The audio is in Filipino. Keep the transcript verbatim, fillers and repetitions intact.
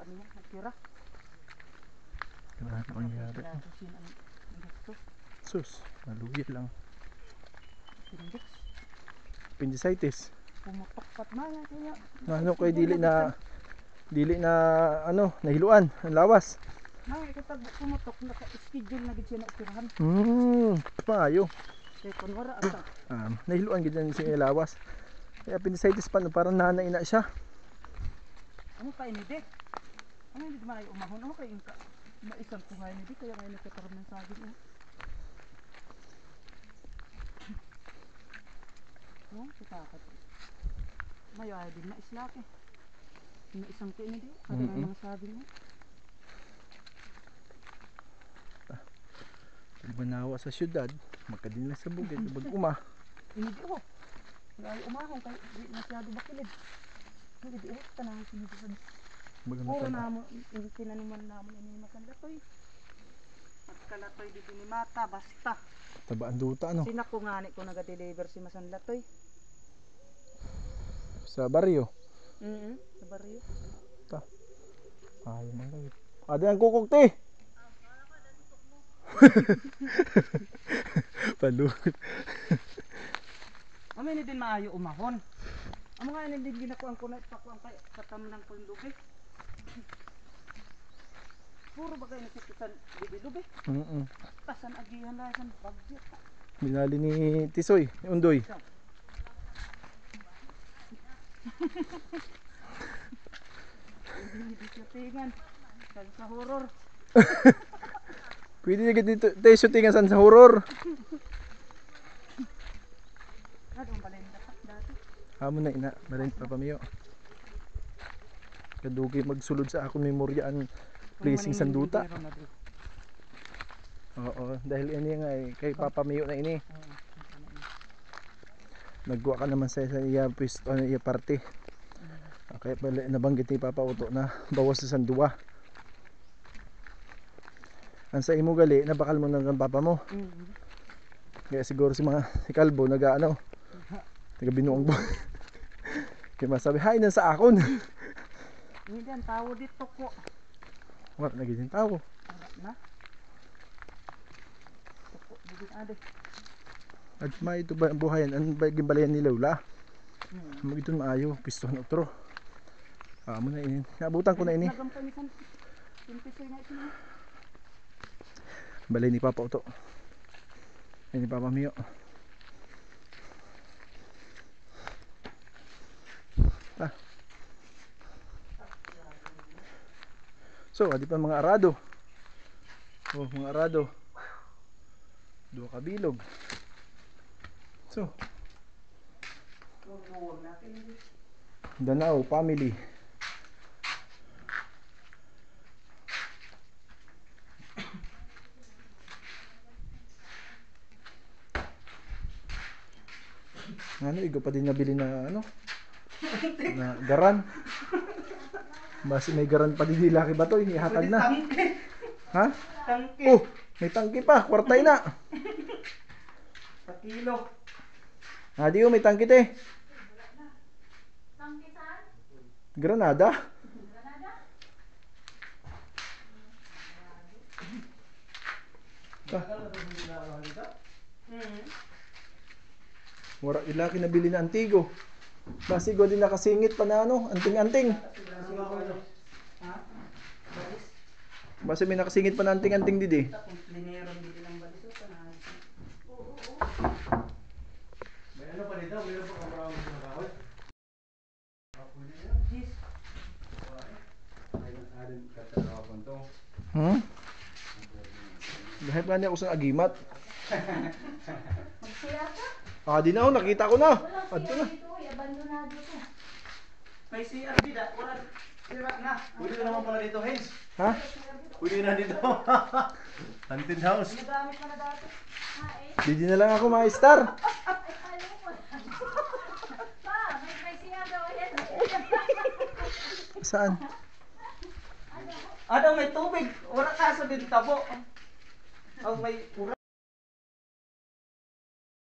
niya, nagtira. Wala na pangyari. Sus, malugi lang. Appendicitis. Pumutok pat na yan kaya. Ano kay dili na dili na ano, nahiluan ang lawas. May katag pumutok naka-schedule na gid siya na operahan. Hmm, maayo. Kay kun wala ata. Ah, nahiluan gid siya ang lawas. Kay appendicitis pa no, parang nanay na siya. Ano pa ini dik? Ano hindi man ay umahon ako kay inka. Maisang ko nga ini dik kaya may nagkataram ng saging oh. No, kitakat. Mayo ay din na islaki. Na isang ko ini dik, kada Mm-mm. ng saging oh. Banawa sa syudad, makadin lang sa bukid, bag-uma. Ini dik oh. Wala ay umahon kay di masyado bakilid. Hindi di oh, tanang sinisan. Oo na mo, tinanuman naman ini makanlatoy. Magkalatoy di ni mata basta. Tabaan duta ano? Sina ko ngani ko naga-deliver si Masanlatoy. Sa baryo. Mhm, sa baryo. Ta. Ay man lang. Ada ang kukukti. Palugot. Amo ni din maayo umahon. Amo nga ni din ginakuan ko na pakuan kay katamnang ko lubi. Puro bagay na kitisan lubi-lubi. Mm. Pasan agihan la san bagyo. Binali ni Tisoy, Undoy. Hindi shootingan. Sa horror. Pwede na dito tayo shootingan san sa horror. Ano ang balay dapat dati? Amo na ina, marin pa pamiyo. Kadugi magsulod sa akong memorya ang blessing sanduta. Oo, dahil ini nga eh, kay Papa Miyo na ini. Nagwa ka naman sa sa iya pwesto ano iya parte. Okay, pala nabanggit ni Papa Uto na bawas sa sanduwa. Ang sa imo gali nabakal mo ng papa mo. Mhm. Kaya siguro si mga si Kalbo nagaano. Taga binuong bo. Kaya masabi hay nan sa akon. Hindi ang tawo dito ko. Wala na gid tawo. Wala na. Tuko bigin ade. At may ito ba ang buhayan ang gibalayan ni Lola. Hmm. Mo ito maayo piston otro. Amo na ini. Nabutan ko na ini. Nagampay ni san. Timpisoy na sino. Balay ni Papa Uto. Ay ni Papa Miyo. Ah. So, adi pa mga arado. Oh, mga arado. Dua ka bilog. So, Danao family. Ano, igo pa din nabili na ano? Na garan. Basi may garan pa din nila kay Batoy, ihatag na. Tangke. Ha? Tangke. Oh, may tangki pa, kwartay na. Sa kilo. Ah, di oh, may tangki te. Tangki saan? Granada. Granada? Ta, Mhm. wala ilaki nabili na antigo. Basi go din nakasingit pa na ano, anting-anting. Ha? Balis. Basi may nakasingit pa na anting-anting didi. Ta kung lineron dito ng balis o kana. Oo, oo. May ano pa dito? May ano pa kamaraw mo sa kahoy? Yes. Ay, alin kataraw ko to. Hmm? Dahil pa niya ako sa agimat. Magsaya ka? Ah, di na oh, nakita ko na. Walang Adto siya na. dito. Uy, abandonado to. May C R B da, wala sira na. Pwede na naman pala dito, Hens. Ha? Pwede na dito. Haunted house. Nagamit pa na dati. Ha, eh? Di di na lang ako ma-star. Ay, alam mo. Pa, may may siya daw. Ayan. Saan? Ano may tubig, wala kaso din tabo. Ang may